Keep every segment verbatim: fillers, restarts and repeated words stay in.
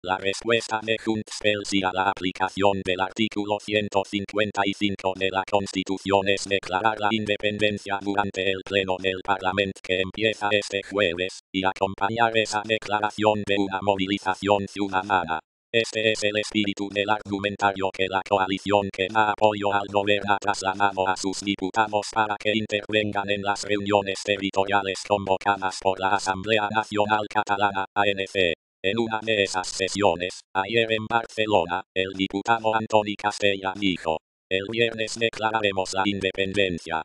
La respuesta de Junts pel Sí a la aplicación del artículo ciento cincuenta y cinco de la Constitución es declarar la independencia durante el pleno del Parlamento que empieza este jueves, y acompañar esa declaración de una movilización ciudadana. Este es el espíritu del argumentario que la coalición que da apoyo al gobierno ha trasladado a sus diputados para que intervengan en las reuniones territoriales convocadas por la Asamblea Nacional Catalana, A N C. En una de esas sesiones, ayer en Barcelona, el diputado Antoni Castella dijo: "El viernes declararemos la independencia".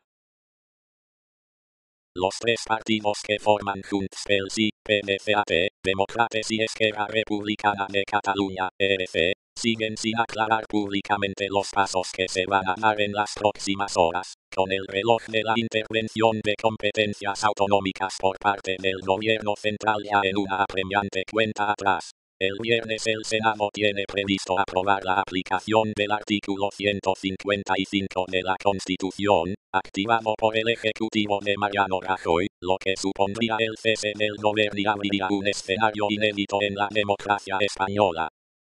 Los tres partidos que forman Junts pel Sí, P D C A T, Demócratas y Esquerra Republicana de Cataluña, E R C, siguen sin aclarar públicamente los pasos que se van a dar en las próximas horas, con el reloj de la intervención de competencias autonómicas por parte del gobierno central ya en una apremiante cuenta atrás. El viernes el Senado tiene previsto aprobar la aplicación del artículo ciento cincuenta y cinco de la Constitución, activado por el Ejecutivo de Mariano Rajoy, lo que supondría el cese del gobierno y abriría un escenario inédito en la democracia española.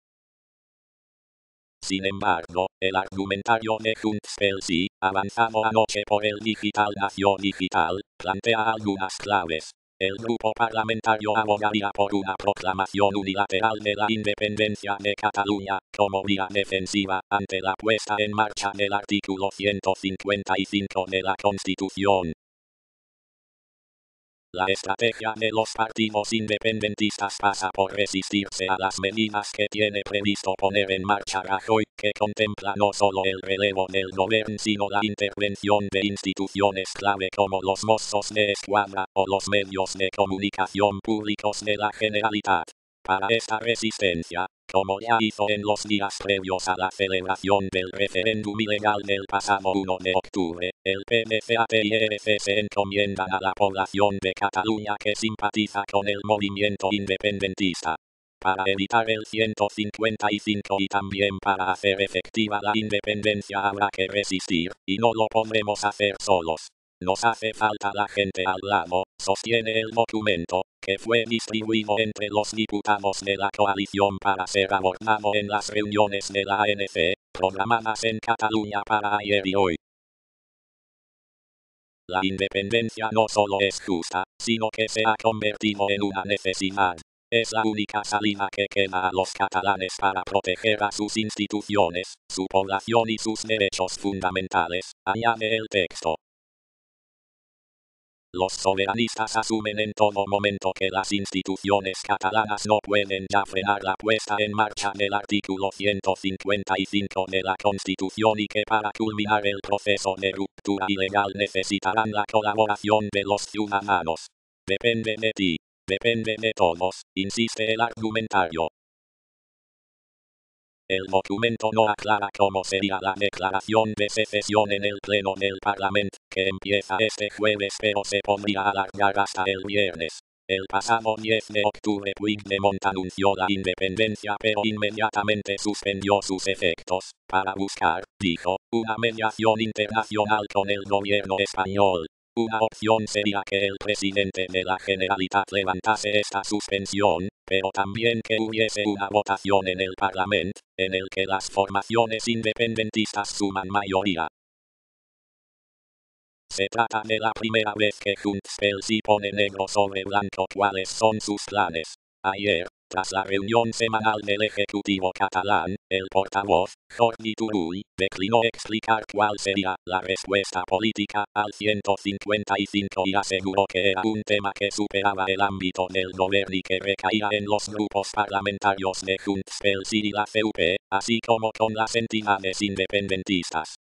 Sin embargo, el argumentario de Junts pel Sí, avanzado anoche por el digital Nación Digital, plantea algunas claves. El grupo parlamentario abogaría por una proclamación unilateral de la independencia de Cataluña, como vía defensiva, ante la puesta en marcha del artículo ciento cincuenta y cinco de la Constitución. La estrategia de los partidos independentistas pasa por resistirse a las medidas que tiene previsto poner en marcha Rajoy, que contempla no solo el relevo del gobierno sino la intervención de instituciones clave como los Mossos de Escuadra o los medios de comunicación públicos de la Generalitat. Para esta resistencia, como ya hizo en los días previos a la celebración del referéndum ilegal del pasado uno de octubre, el P D C A T y E R C se encomiendan a la población de Cataluña que simpatiza con el movimiento independentista. Para evitar el ciento cincuenta y cinco y también para hacer efectiva la independencia habrá que resistir, y no lo podremos hacer solos. Nos hace falta la gente al lado, sostiene el documento, que fue distribuido entre los diputados de la coalición para ser abordado en las reuniones de la A N C, programadas en Cataluña para ayer y hoy. La independencia no solo es justa, sino que se ha convertido en una necesidad. Es la única salida que queda a los catalanes para proteger a sus instituciones, su población y sus derechos fundamentales, añade el texto. Los soberanistas asumen en todo momento que las instituciones catalanas no pueden ya frenar la puesta en marcha del artículo ciento cincuenta y cinco de la Constitución y que para culminar el proceso de ruptura ilegal necesitarán la colaboración de los ciudadanos. Depende de ti, depende de todos, insiste el argumentario. El documento no aclara cómo sería la declaración de secesión en el pleno del Parlamento, que empieza este jueves pero se podría alargar hasta el viernes. El pasado diez de octubre Puigdemont anunció la independencia pero inmediatamente suspendió sus efectos, para buscar, dijo, una mediación internacional con el gobierno español. Una opción sería que el presidente de la Generalitat levantase esta suspensión, pero también que hubiese una votación en el Parlamento, en el que las formaciones independentistas suman mayoría. Se trata de la primera vez que Junts pel Sí pone negro sobre blanco cuáles son sus planes. Ayer, tras la reunión semanal del Ejecutivo catalán, el portavoz, Jordi Turull, declinó explicar cuál sería la respuesta política al ciento cincuenta y cinco y aseguró que era un tema que superaba el ámbito del gobierno y que recaía en los grupos parlamentarios de Junts pel Sí y la C U P, así como con las entidades independentistas.